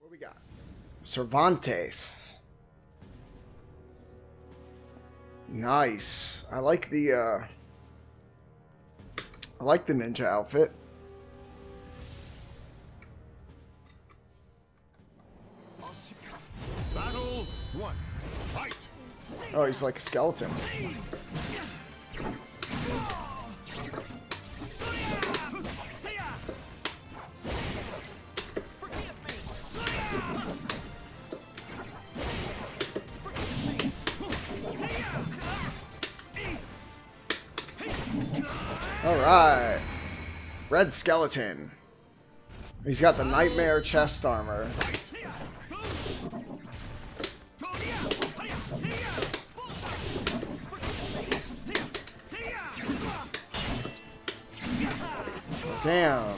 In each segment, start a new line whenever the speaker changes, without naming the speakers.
What we got? Cervantes. Nice. I like the ninja outfit.
Battle 1. Fight.
Oh, he's like a skeleton. Alright. Red skeleton. He's got the nightmare chest armor. Damn.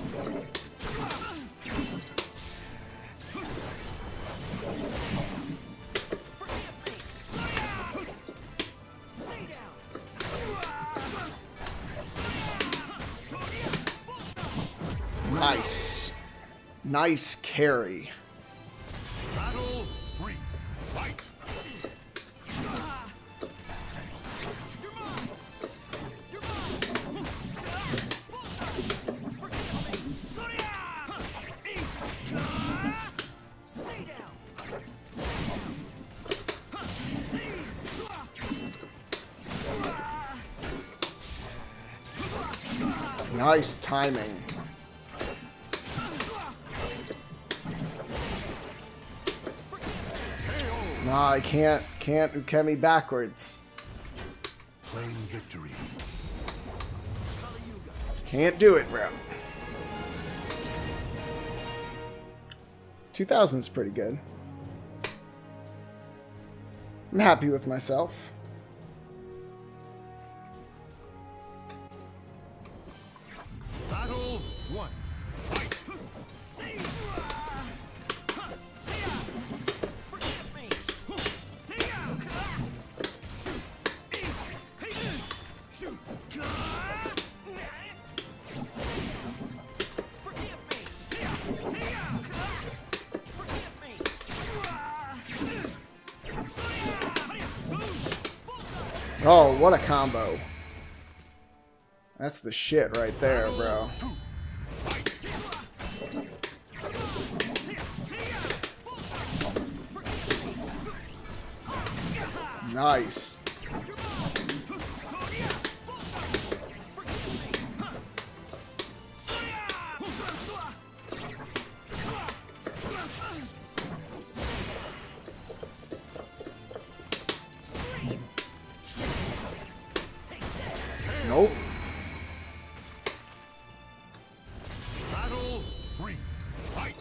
Nice. Nice carry.
Battle 3. Fight.
Nice timing. Nah, I can't Ukemi backwards.
Claim victory.
Can't do it, bro. 2000's pretty good. I'm happy with myself.
Battle 1. Fight.
Oh, what a combo. That's the shit right there, bro. Nice. Nope.
Battle 3. Fight.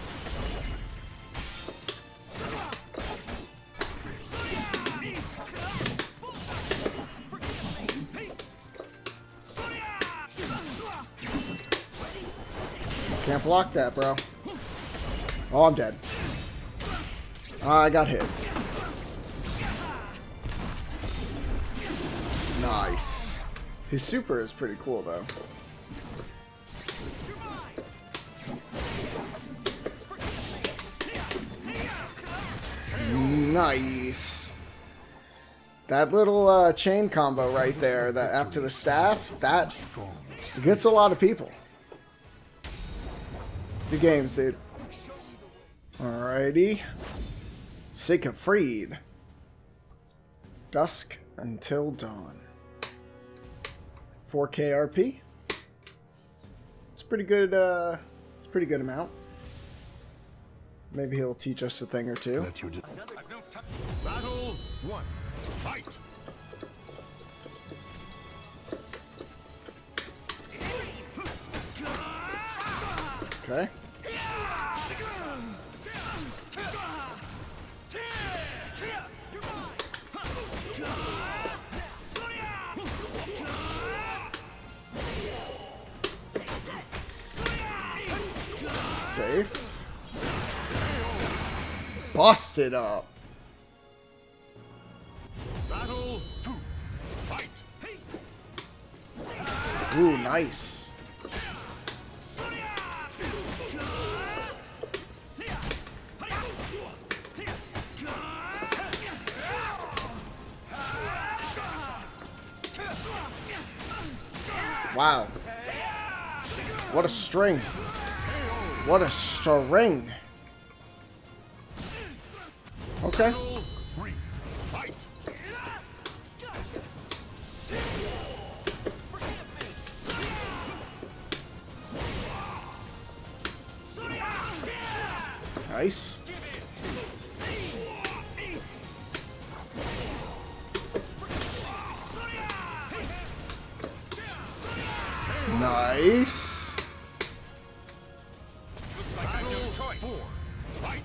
Can't block that, bro. Oh, I'm dead. I got hit. Nice. His super is pretty cool, though. Nice. That little chain combo right there, that after the staff, that gets a lot of people. The games, dude. Alrighty. Siegfried. Dusk until dawn. 4K RP. It's pretty good. It's a pretty good amount. Maybe he'll teach us a thing or two.
Battle 1. Fight.
Okay. Safe. Busted up.
Battle 2. Fight.
Ooh, nice. Wow. What a string. What a string. Okay.
Fight.
Nice. Nice.
Fight.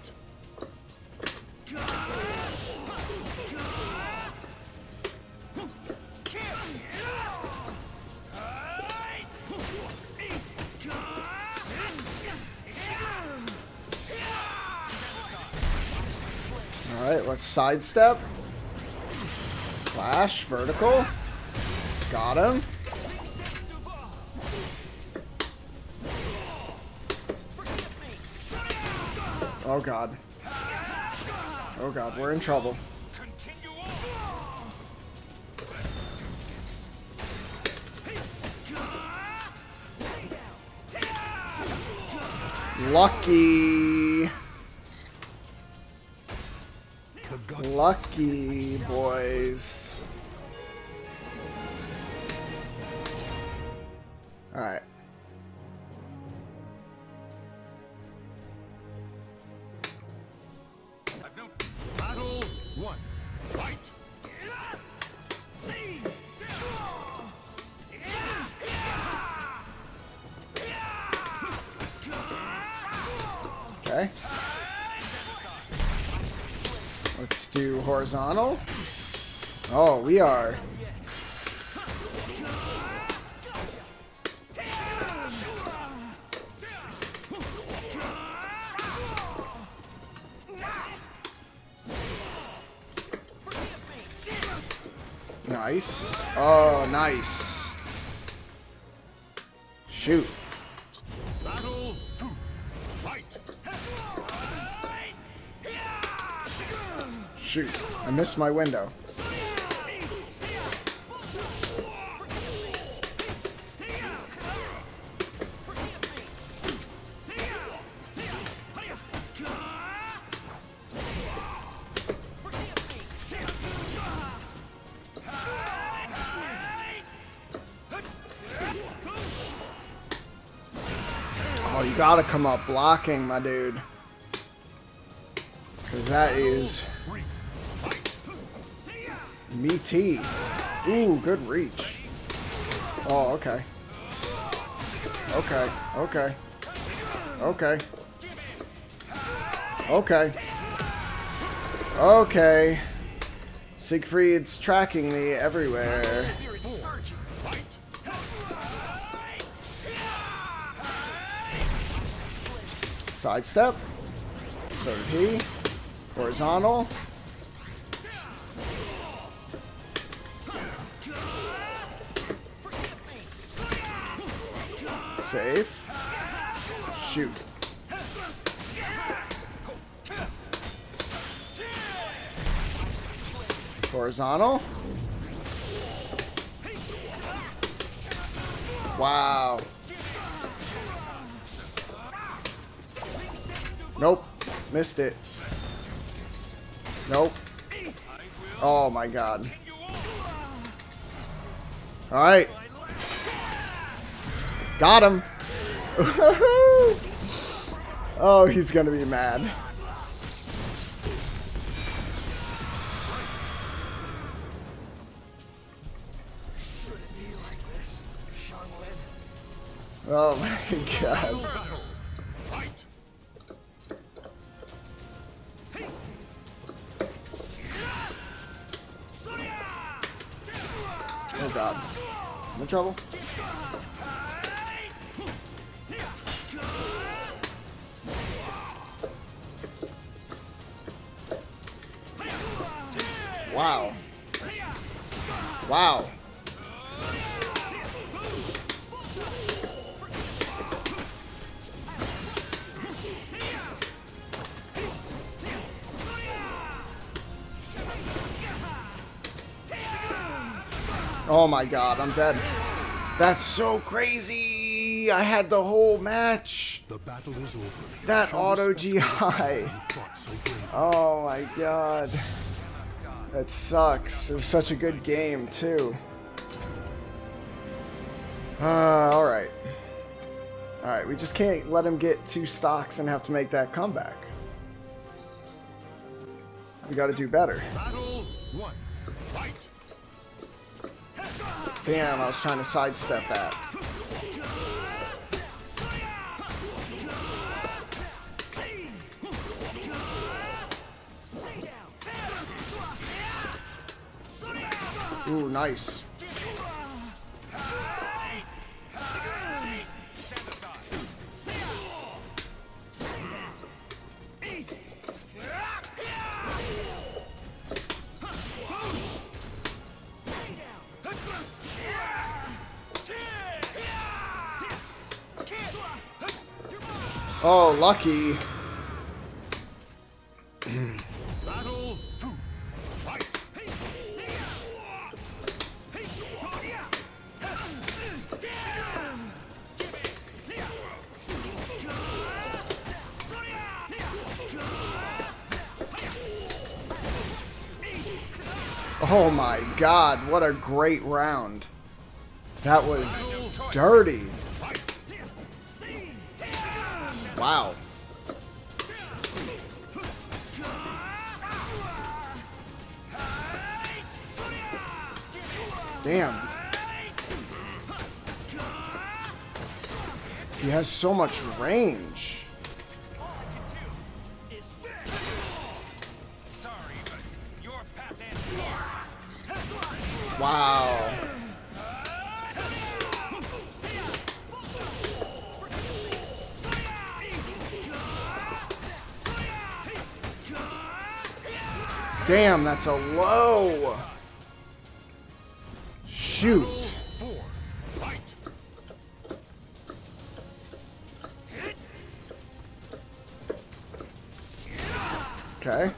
Alright, let's sidestep. Flash, vertical. Got him. Oh god. Oh god, we're in trouble. Lucky. Lucky boys. Alright.
Battle 1. Fight.
Okay. Let's do horizontal. Oh, we are. Nice. Oh, nice. Shoot.
Battle 2. Fight.
Shoot. I missed my window. Oh, you gotta come up blocking, my dude. Because that is meaty. Ooh, good reach. Oh, okay. Okay, okay. Okay. Okay. Okay. Siegfried's tracking me everywhere. Sidestep. So did he. Horizontal. Safe. Shoot. Horizontal. Wow. Nope. Missed it. Nope. Oh my god. Alright. Got him. Oh, he's gonna be mad. Oh my god. Oh god. I'm in trouble. Wow. Wow. Oh my god, I'm dead. That's so crazy. I had the whole match.
The battle is over.
That
Show
auto
respect
GI.
to the man who fought so bravely.
Oh my god. That sucks. It was such a good game, too. Alright. Alright, we just can't let him get 2 stocks and have to make that comeback. We gotta do better.
Battle 1. Fight.
Damn, I was trying to sidestep that. Ooh, nice. Oh, lucky.
Battle 2. Fight.
Oh my god, what a great round. That was dirty. Wow. Damn. He has so much range. Wow. Damn, that's a low. Shoot.
4. Fight.
Okay.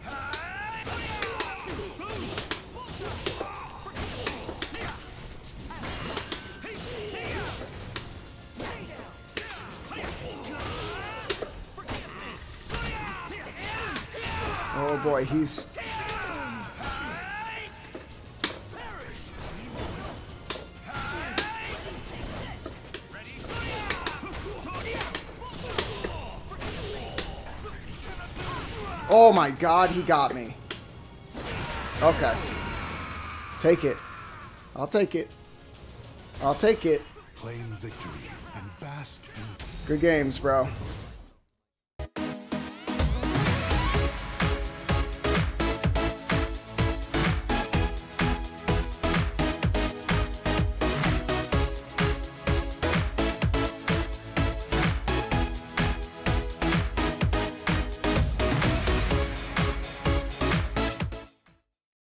Oh boy, he's... Oh my god, he got me. Okay. Take it. I'll take it. I'll take it.
Claim victory and bask in
Good games, bro.